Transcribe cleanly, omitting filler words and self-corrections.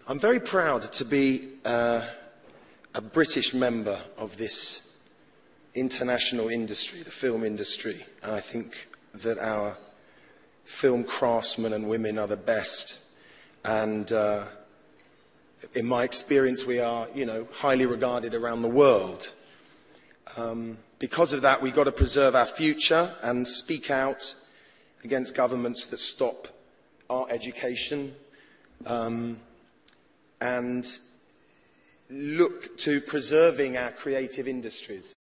I'm very proud to be a British member of this international industry, the film industry. And I think that our film craftsmen and women are the best. And in my experience, we are, highly regarded around the world. Because of that, we've got to preserve our future and speak out against governments that stop art education, and look to preserving our creative industries.